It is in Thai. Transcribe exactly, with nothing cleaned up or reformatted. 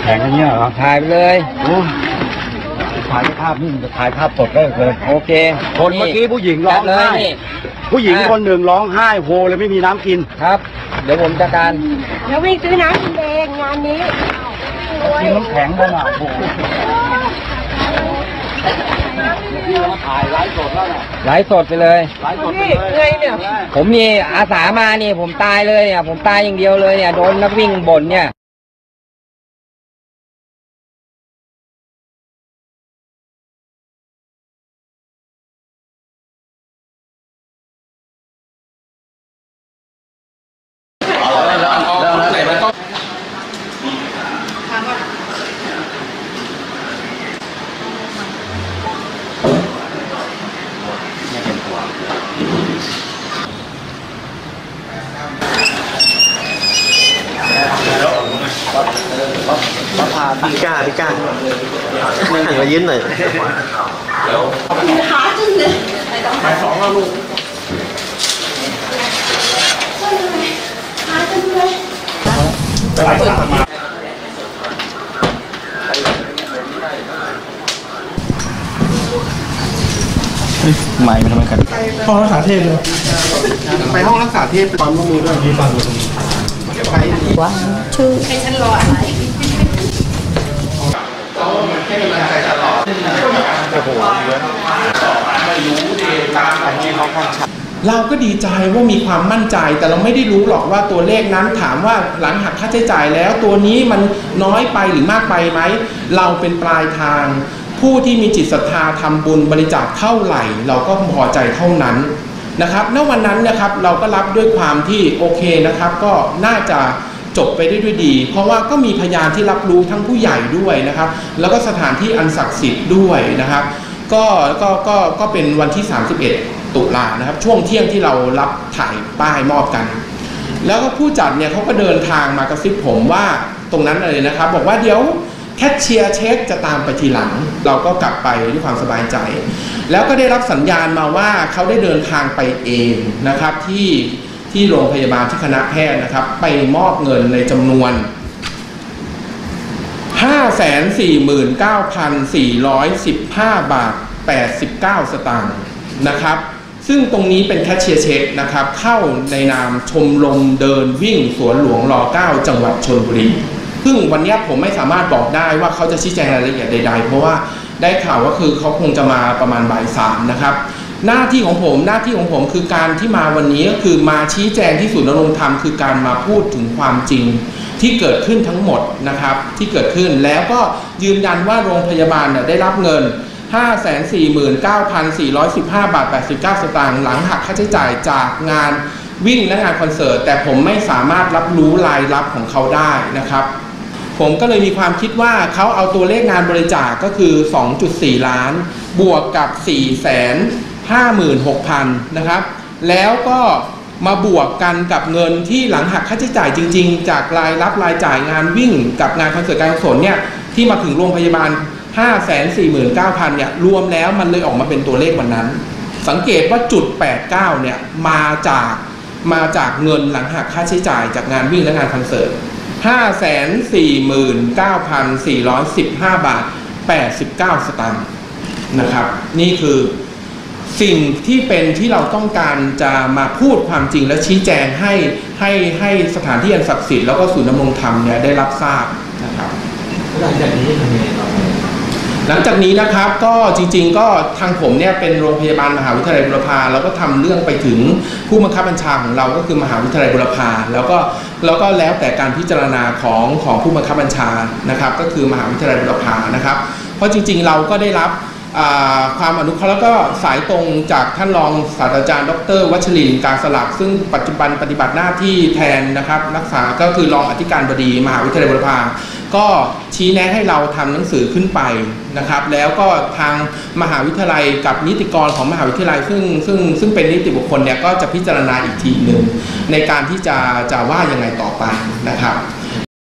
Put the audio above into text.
ข็งอย่างเงี้ยเหรอถ่ายไปเลยโอ้ถ่ายภาพนี่มันจะถ่ายภาพสดได้เลยโอเคคนเมื่อกี้ผู้หญิงร้องไห้ผู้หญิงคนหนึ่งร้องไห้โฮเลยไม่มีน้ำกินครับเดี๋ยวผมจัดการเดี๋ยววิ่งซื้อน้ำกินเองงานนี้กินน้ำแข็งแล้วนะโอ้ถ่ายไลฟ์สดแล้วนะไลฟ์สดไปเลยไลฟ์สดไปเลยเนี่ยผมนี่อาสามาเนี่ยผมตายเลยเนี่ยผมตายอย่างเดียวเลยเนี่ยโดนนักวิ่งบ่นเนี่ยพี่ก้าพี่ก้าไม่หันมายืนหน่อยขาจึงเลยไปสองแล้วลูกขาจึงเลยไปสามมาไม่มันทำไมกันห้องรักษาเทพเลยไปห้องรักษาเทพความร่วมมือด้วยที่ฟังตรงนี้ไปว่าชื่อให้ฉันรออะไรให้กำลังใจตลอดโอ้โหไม่รู้ดีตามของที่เขาค่อนข้างเราก็ดีใจว่ามีความมั่นใจแต่เราไม่ได้รู้หรอกว่าตัวเลขนั้นถามว่าหลังหักค่าใช้จ่ายแล้วตัวนี้มันน้อยไปหรือมากไปไหมเราเป็นปลายทางผู้ที่มีจิตศรัทธาทำบุญบริจาคเท่าไหร่เราก็พอใจเท่านั้นนะครับณวันนั้นนะครับเราก็รับด้วยความที่โอเคนะครับก็น่าจะจบไปได้ด้วยดีเพราะว่าก็มีพยานที่รับรู้ทั้งผู้ใหญ่ด้วยนะครับแล้วก็สถานที่อันศักดิ์สิทธิ์ด้วยนะครับก็ก็ก็ก็เป็นวันที่สามสิบเอ็ดตุลานะครับช่วงเที่ยงที่เรารับถ่ายป้ายมอบกันแล้วก็ผู้จัดเนี่ยเขาก็เดินทางมากระซิบผมว่าตรงนั้นเลยนะครับบอกว่าเดี๋ยวแคชเชียร์เช็คจะตามไปทีหลังเราก็กลับไปด้วยความสบายใจแล้วก็ได้รับสัญญาณมาว่าเขาได้เดินทางไปเองนะครับที่ที่โรงพยาบาลที่คณะแพทย์นะครับไปมอบเงินในจำนวน ห้าแสนสี่หมื่นเก้าพันสี่ร้อยสิบห้า บาทแปดสิบเก้าสตางค์นะครับซึ่งตรงนี้เป็นแคชเชียร์เช็คนะครับเข้าในนามชมรมเดินวิ่งสวนหลวงรเก้าจังหวัดชลบุรีซึ่งวันนี้ผมไม่สามารถบอกได้ว่าเขาจะชี้แจงรายละเอียดใดๆเพราะว่าได้ข่าวว่าคือเขาคงจะมาประมาณบ่ายสามนะครับหน้าที่ของผมหน้าที่ของผมคือการที่มาวันนี้ก็คือมาชี้แจงที่ศูนย์ดำรงธรรมคือการมาพูดถึงความจริงที่เกิดขึ้นทั้งหมดนะครับที่เกิดขึ้นแล้วก็ยืนยันว่าโรงพยาบาลเนี่ยได้รับเงิน ห้าแสนสี่หมื่นเก้าพันสี่ร้อยสิบห้า บาทแปดสิบเก้าสตางค์หลังหักค่าใช้จ่ายจากงานวิ่งและงานคอนเสิร์ตแต่ผมไม่สามารถรับรู้รายรับของเขาได้นะครับผมก็เลยมีความคิดว่าเขาเอาตัวเลขงานบริจาคก็คือ สองจุดสี่ ล้านบวกกับ สี่แสนห้าหมื่นหกพัน นะครับแล้วก็มาบวกกันกับเงินที่หลังหักค่าใช้จ่ายจริงๆจากรายรับรายจ่ายงานวิ่งกับงานคอนเสิร์ตการกุศลเนี่ยที่มาถึงโรงพยาบาล ห้าแสนสี่หมื่นเก้าพัน เนี่ยรวมแล้วมันเลยออกมาเป็นตัวเลขวันนั้นสังเกตว่าจุดแปดเก้าเนี่ยมาจากมาจากเงินหลังหักค่าใช้จ่ายจากงานวิ่งและงานคอนเสิร์ต ห้าแสนสี่หมื่นเก้าพันสี่ร้อยสิบห้า บาทแปดสิบเก้าสตางค์นะครับนี่คือสิ่งที่เป็นที่เราต้องการจะมาพูดความจริงและชี้แจงให้ให้ให้สถานที่อันศักดิ์สิทธิ์แล้วก็ศูนย์ดำรงธรรมเนี่ยได้รับทราบนะครับหลังจากนี้ทำยังไงต่อหลังจากนี้นะครับก็จริงๆก็ทางผมเนี่ยเป็นโรงพยาบาลมหาวิทยาลัยบุรพาแล้วก็ทำเรื่องไปถึงผู้บังคับบัญชาของเราก็คือมหาวิทยาลัยบุรพาแล้วก็แล้วก็แล้วแต่การพิจารณาของของผู้บังคับบัญชานะครับก็คือมหาวิทยาลัยบุรพานะครับเพราะจริงๆเราก็ได้รับความอนุเคราะห์แล้วก็สายตรงจากท่านรองศาสตราจารย์ดร.วัชรินทร์การสลักซึ่งปัจจุบันปฏิบัติหน้าที่แทนนะครับรักษาก็คือรองอธิการบดีมหาวิทยาลัยบุรพาก็ชี้แนะให้เราทำหนังสือขึ้นไปนะครับแล้วก็ทางมหาวิทยาลัยกับนิติกรของมหาวิทยาลัยซึ่งซึ่งซึ่งเป็นนิติบุคคลเนี่ยก็จะพิจารณาอีกทีหนึ่งในการที่จะจะว่ายังไงต่อไปนะครับ